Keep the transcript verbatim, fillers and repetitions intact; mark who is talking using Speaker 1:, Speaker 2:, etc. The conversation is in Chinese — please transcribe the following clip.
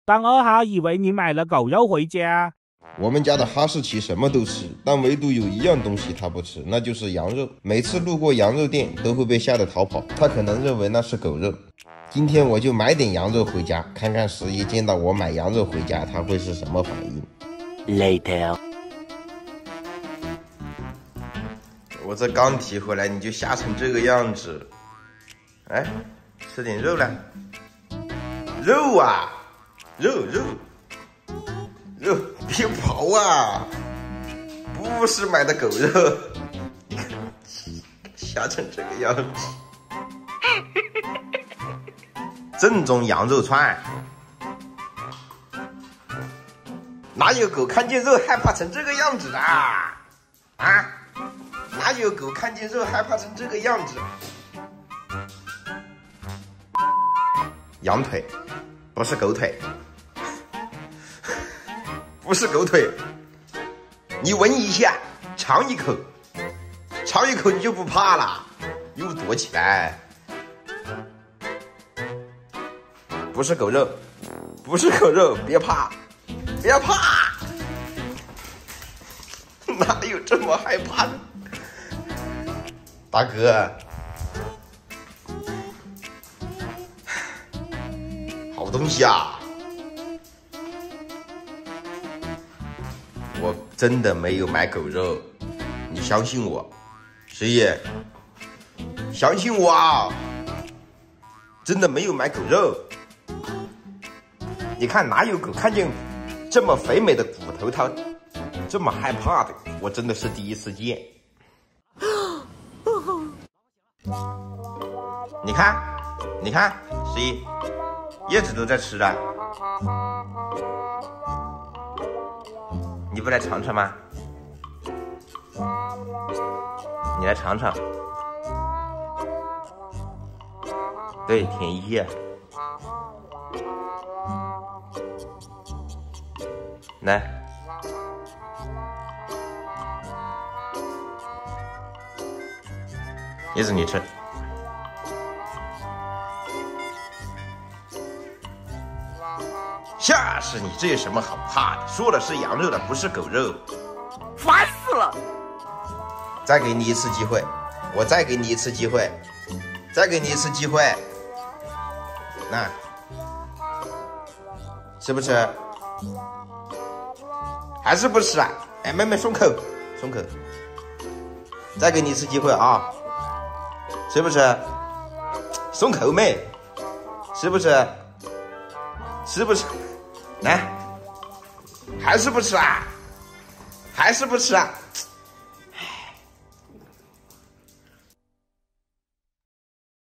Speaker 1: 但二号以为你买了狗肉回家。
Speaker 2: 我们家的哈士奇什么都吃，但唯独有一样东西它不吃，那就是羊肉。每次路过羊肉店都会被吓得逃跑，它可能认为那是狗肉。今天我就买点羊肉回家，看看十一见到我买羊肉回家，它会是什么反应。
Speaker 3: Later，
Speaker 2: 我这刚提回来，你就吓成这个样子。哎，吃点肉来。肉啊，肉肉肉，别跑啊！不是买的狗肉，你看吓成这个样子。正宗羊肉串，哪有狗看见肉害怕成这个样子的啊？啊？哪有狗看见肉害怕成这个样子？羊腿，不是狗腿，不是狗腿。你闻一下，尝一口，尝一口你就不怕了，又躲起来。不是狗肉，不是狗肉，别怕，别怕，哪有这么害怕的？大哥，好东西啊！我真的没有买狗肉，你相信我，十一，相信我啊！真的没有买狗肉。你看哪有狗看见这么肥美的骨头它这么害怕的？我真的是第一次见。你看，你看，十一，叶子都在吃了，你不来尝尝吗？你来尝尝，对，舔一叶。来，叶子你吃。吓死你！这有什么好怕的？说了是羊肉的，不是狗肉。
Speaker 3: 烦死了！
Speaker 2: 再给你一次机会，我再给你一次机会，再给你一次机会。那，吃不吃？还是不吃啊？哎，妹妹松口，松口。再给你一次机会啊！吃不吃？松口妹，吃不吃？吃不吃？来，还是不吃啊？还是不吃啊？